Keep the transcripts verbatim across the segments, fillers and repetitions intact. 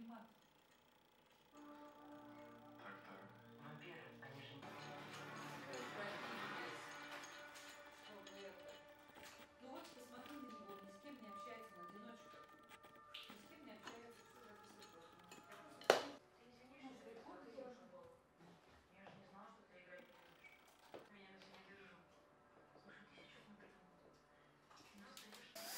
мат. Так, так. Вампиры, они же не... Ну вот посмотри на него, ни с кем не общается, он одиночка. Ни с кем не общается, все записывает. Ты извини, что я не должен был. Я же не знала, что ты играть не любишь. Меня на тебя держу. Слушай, ты сейчас на придумал. Настоишь на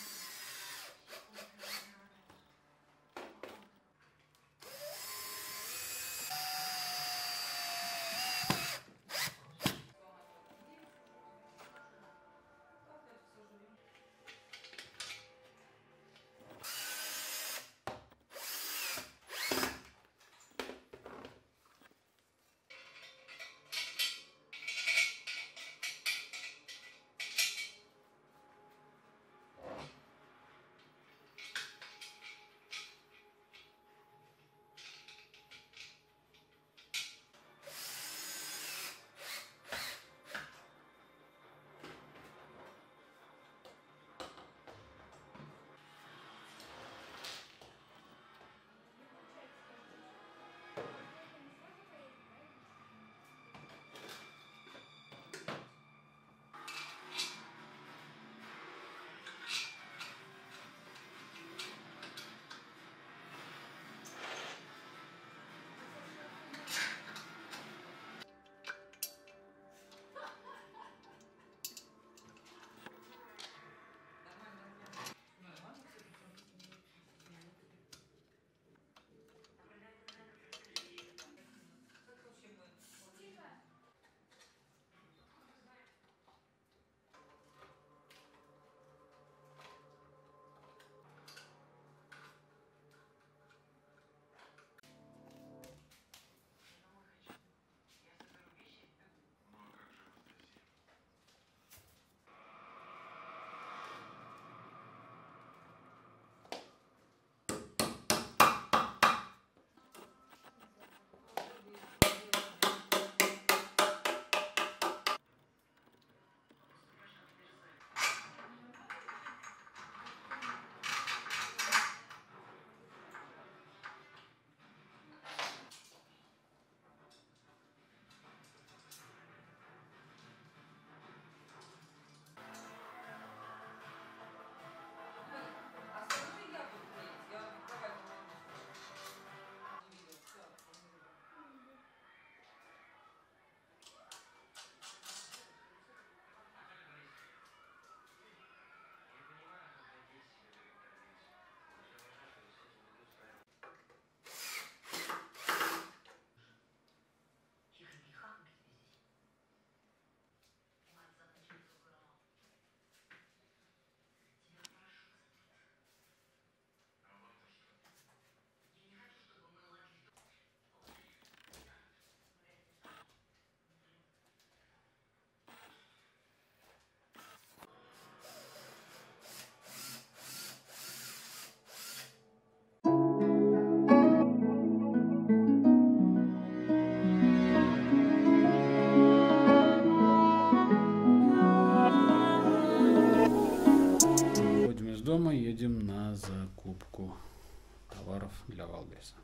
дома едем на закупку товаров для Валбериса.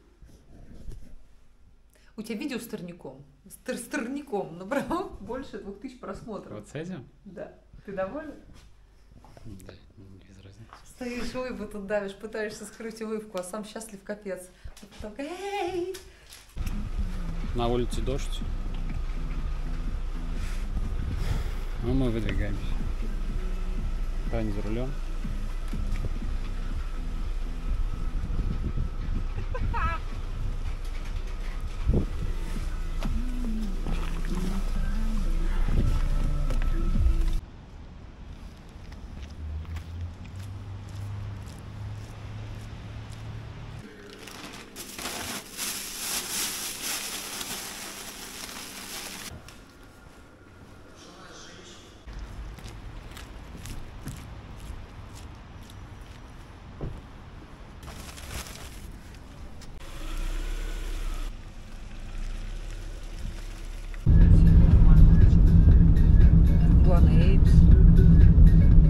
У тебя видео с торником? С, тор с торником набрал больше двух тысяч просмотров. Вот с этим? Да. Ты доволен? Да, без разницы. Стоишь, улыбку тут давишь, пытаешься скрыть улыбку, а сам счастлив капец. Так, эй! На улице дождь. Но мы выдвигаемся. Таня за рулем.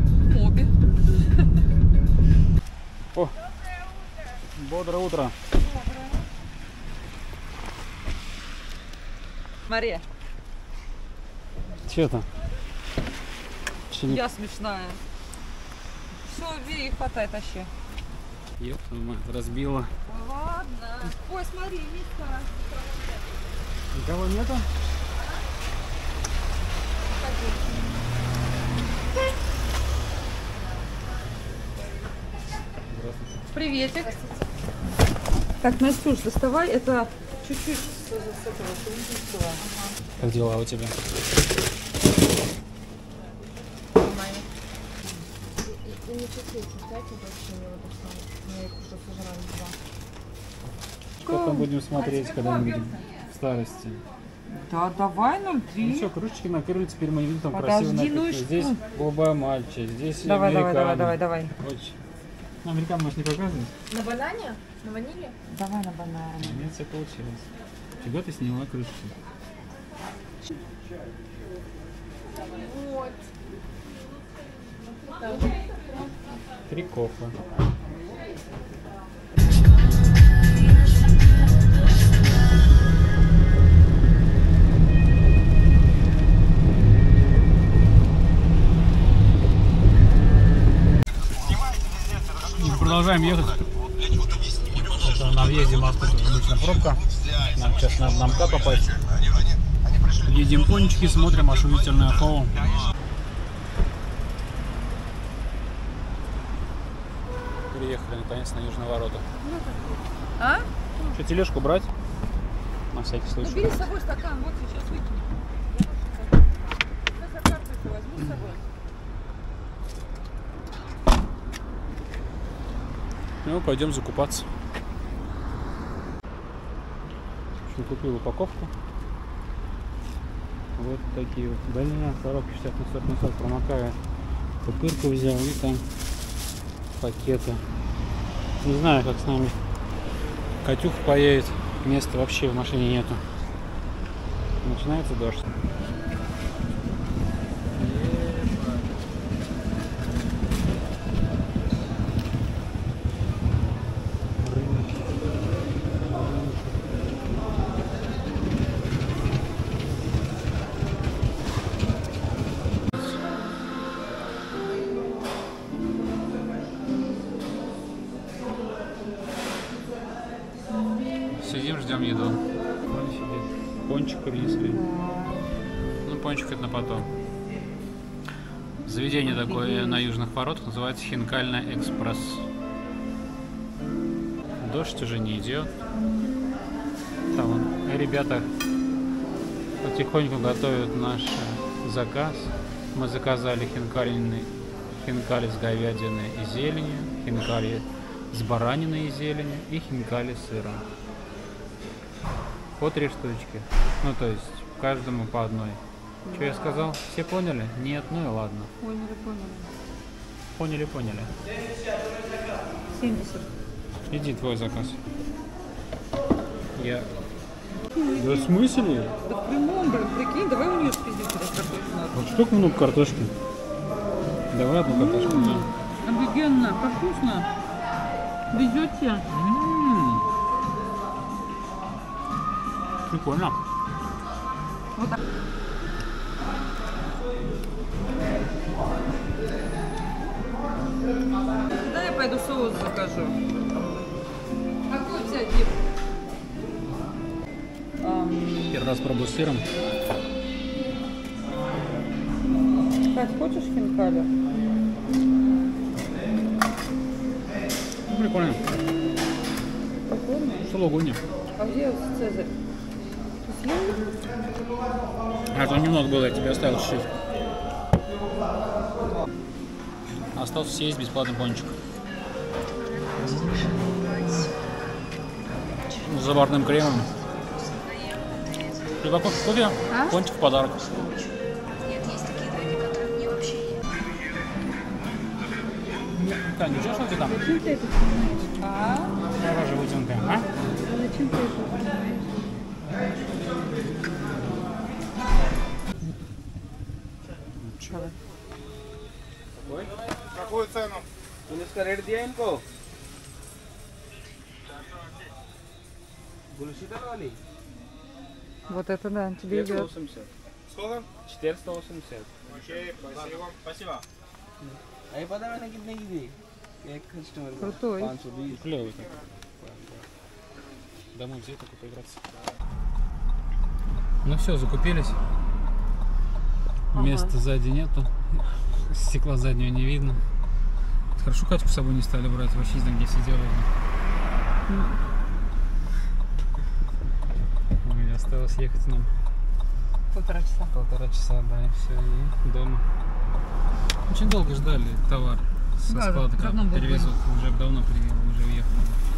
О, бодрое утро. Смотри, Че там? Че не... я смешная. Все, ей хватает вообще. Ёп, твою мать, разбила. Ладно. Ой, смотри, Миска. Никого нету? Приветик. Так, Настюш, доставай это чуть-чуть с этого шелудинского. Как дела у тебя? И не чуть-чуть, кстати, больше не вот это. Мы их уже сожрали два. Что там будем смотреть, когда мы будем в старости? Да, давай, ну Ну три. все, кружечки накрыли, теперь мы видим там Подожди, красиво ну и написано. Здесь что? голубая мальчик, здесь Давай, давай, давай, американо. давай, давай. Очень. Ну, американо можешь не показывать? На банане? На ваниле? Давай на банане. У меня все получилось. Фига ты сняла крышку. Вот. Три кофе. Продолжаем ехать. Это на въезде в Москву тут обычно пробка. Нам сейчас надо на МКАД попасть. Едем пончики, смотрим ошуительное шоу. Приехали наконец на Южные ворота. А? Что, тележку брать? На всякий Ну, случай. бери с собой стакан, вот сейчас выкинь. Сейчас я карточку возьму с собой. Ну, пойдем закупаться. В общем, купил упаковку. Вот такие вот. Блин, коробки шестьдесят на сорок на сорок промокаю. Пупырку взял и там пакеты. Не знаю, как с нами Катюха поедет. Места вообще в машине нету. Начинается дождь. Сидим, ждем еду. Он сидит. Пончик принесли. Ну, пончик это на потом. Заведение такое на Южных воротах называется Хинкальный экспресс. Дождь уже не идет. Там вон ребята потихоньку готовят наш заказ. Мы заказали хинкальный, хинкали с говядиной и зеленью, хинкали с бараниной и зеленью и хинкали с сыром. По три штучки. Ну, то есть, каждому по одной. Да. Что я сказал? Все поняли? Нет, ну и ладно. Поняли, поняли. Поняли, поняли. семьдесят. Иди, твой заказ. Я... Да в смысле? Да в прямом, блин, прикинь, давай у нее спиздить через картошку надо. Вот столько много картошки. Давай одну картошку. М-м-м. Офигенно, как вкусно. Везете? М-м-м. Прикольно. Вот так. Да, я пойду соус закажу. Какой взять, Дип? Ам, Первый раз пробую с сыром. Кать, хочешь хинкали? Ну, прикольно. Прикольно. Сулугуни. А где Цезарь? Ты съел? А то немного было, я тебе оставил чуть-чуть. Остался съесть бесплатный пончик. С заварным кремом. Ты какой кофе? А? Пончик в подарок. Нет, есть такие драки, которые мне вообще Тань, ничего, что ты там? Зачем ты это снимаешь? А? Давай же вытянутая, а? Зачем ты это снимаешь? Какую цену? पुलिस का रेट दिया इनको बुलशीटर वाली Вот это да, тебе четыреста идет. восемьдесят. Сколько? четыреста восемьдесят. Окей, спасибо. Спасибо. А подавай на कितने की दी? एक कस्टमर को Крутой. पाँच सौ बीस. Клевый так. Домой взять только поиграться. Ну все, закупились. Ага. Места сзади нету. Стекла заднего не видно. Хорошо, Катьку с собой не стали брать, вообще не знаю, где сидела. Ой, осталось ехать нам Полтора часа. полтора часа, да, и все, и дома. Очень долго ждали товар со Да, склада, как давно был перевезут. Уже давно привезли, уже уехали.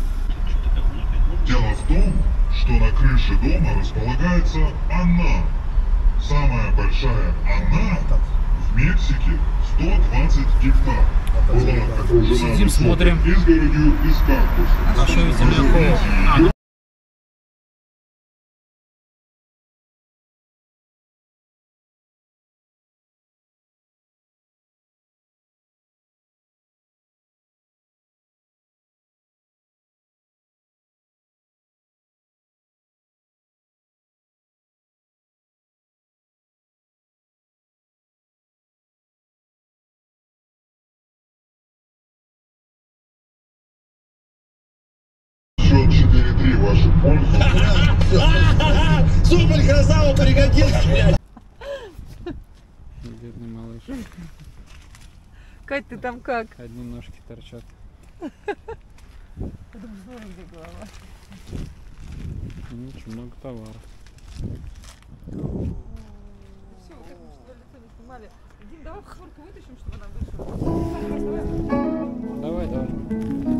Дело в том, что на крыше дома располагается Анна. Самая большая Анна в Мексике сто двадцать гектар. Была окружена Сидим, высокой смотрим. изгородью из кактусов. А что видим такого? А, ну, Счет четыре-три в вашу пользу. Супер, красава, пригодился. бедный малыш. Кать, ты там как? Одни ножки торчат. Ничего, много товара. Все, вот это мы что лицо не снимали. Дим, давай фигурку вытащим, чтобы она вышла. Давай, давай.